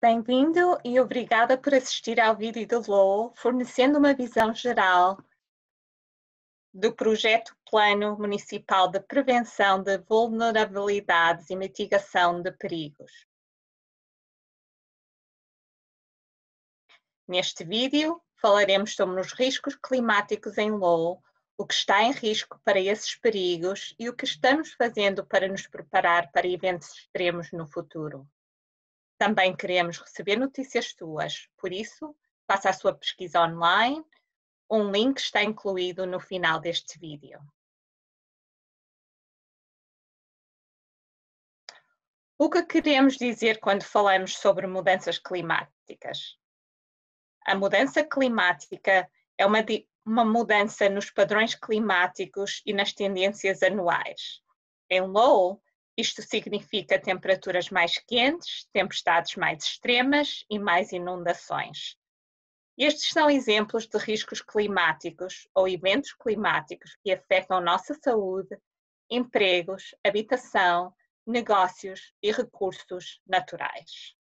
Bem-vindo e obrigada por assistir ao vídeo do LOL, fornecendo uma visão geral do projeto Plano Municipal de Prevenção de Vulnerabilidades e Mitigação de Perigos. Neste vídeo, falaremos sobre os riscos climáticos em LOL, o que está em risco para esses perigos e o que estamos fazendo para nos preparar para eventos extremos no futuro. Também queremos receber notícias tuas, por isso, faça a sua pesquisa online. Um link está incluído no final deste vídeo. O que queremos dizer quando falamos sobre mudanças climáticas? A mudança climática é uma mudança nos padrões climáticos e nas tendências anuais. Em LOL, isto significa temperaturas mais quentes, tempestades mais extremas e mais inundações. Estes são exemplos de riscos climáticos ou eventos climáticos que afetam a nossa saúde, empregos, habitação, negócios e recursos naturais.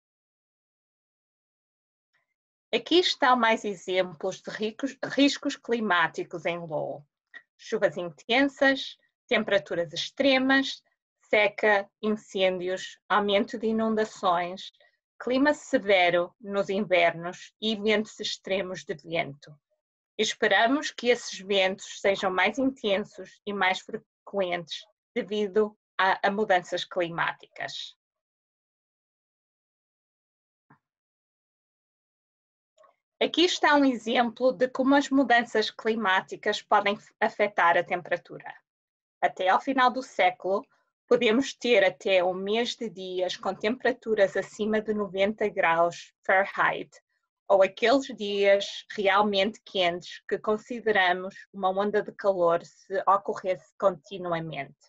Aqui estão mais exemplos de riscos climáticos em LOL. Chuvas intensas, temperaturas extremas, seca, incêndios, aumento de inundações, clima severo nos invernos e eventos extremos de vento. Esperamos que esses ventos sejam mais intensos e mais frequentes devido a mudanças climáticas. Aqui está um exemplo de como as mudanças climáticas podem afetar a temperatura. Até ao final do século, podemos ter até um mês de dias com temperaturas acima de 90 graus Fahrenheit, ou aqueles dias realmente quentes que consideramos uma onda de calor se ocorresse continuamente.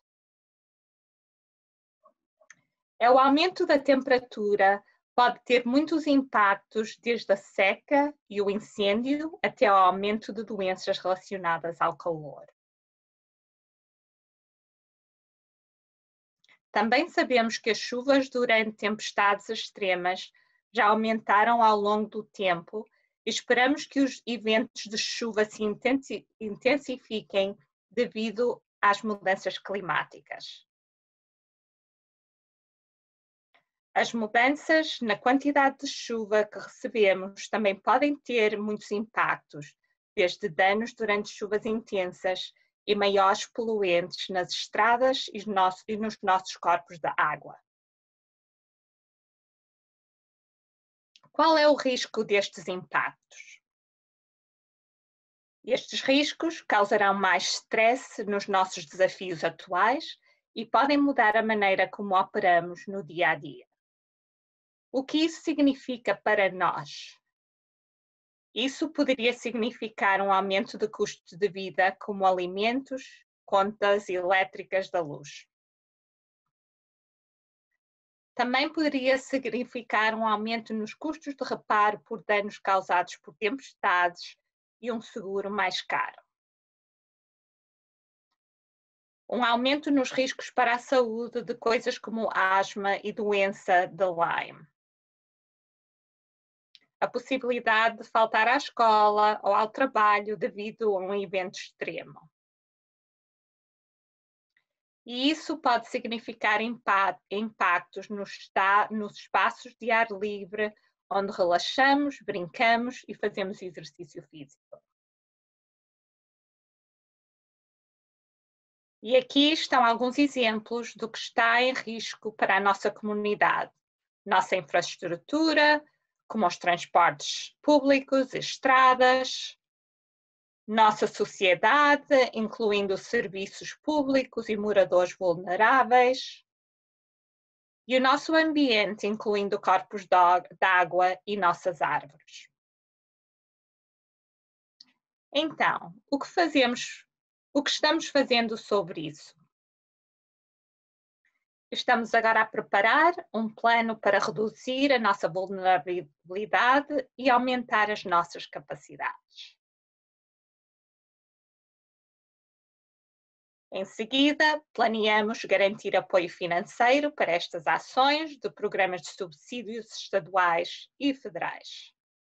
O aumento da temperatura pode ter muitos impactos, desde a seca e o incêndio até ao aumento de doenças relacionadas ao calor. Também sabemos que as chuvas durante tempestades extremas já aumentaram ao longo do tempo e esperamos que os eventos de chuva se intensifiquem devido às mudanças climáticas. As mudanças na quantidade de chuva que recebemos também podem ter muitos impactos, desde danos durante chuvas intensas e maiores poluentes nas estradas e nos nossos corpos de água. Qual é o risco destes impactos? Estes riscos causarão mais stress nos nossos desafios atuais e podem mudar a maneira como operamos no dia a dia. O que isso significa para nós? Isso poderia significar um aumento de custos de vida, como alimentos, contas elétricas da luz. Também poderia significar um aumento nos custos de reparo por danos causados por tempestades e um seguro mais caro. Um aumento nos riscos para a saúde de coisas como asma e doença de Lyme. A possibilidade de faltar à escola ou ao trabalho devido a um evento extremo. E isso pode significar impactos nos espaços de ar livre, onde relaxamos, brincamos e fazemos exercício físico. E aqui estão alguns exemplos do que está em risco para a nossa comunidade. Nossa infraestrutura, como os transportes públicos, estradas, nossa sociedade, incluindo serviços públicos e moradores vulneráveis, e o nosso ambiente, incluindo corpos de água e nossas árvores. Então, o que estamos fazendo sobre isso? Estamos agora a preparar um plano para reduzir a nossa vulnerabilidade e aumentar as nossas capacidades. Em seguida, planeamos garantir apoio financeiro para estas ações de programas de subsídios estaduais e federais.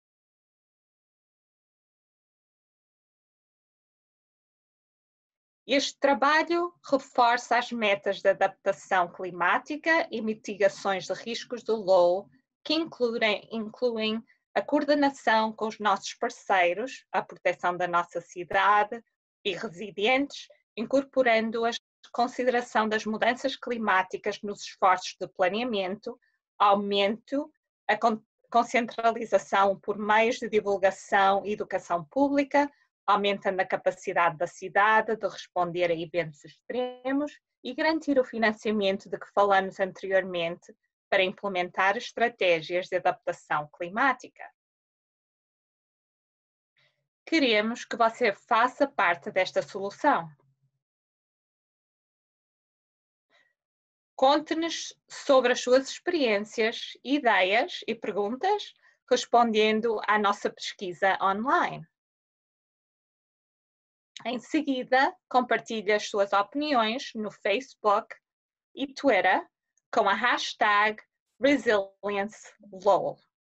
Este trabalho reforça as metas de adaptação climática e mitigações de riscos do LOA, que incluem a coordenação com os nossos parceiros, a proteção da nossa cidade e residentes, incorporando a consideração das mudanças climáticas nos esforços de planeamento, aumento, a concentralização por meios de divulgação e educação pública, aumentando a capacidade da cidade de responder a eventos extremos e garantir o financiamento de que falamos anteriormente para implementar estratégias de adaptação climática. Queremos que você faça parte desta solução. Conte-nos sobre as suas experiências, ideias e perguntas, respondendo à nossa pesquisa online. Em seguida, compartilhe as suas opiniões no Facebook e Twitter com a hashtag ResilienceLowell.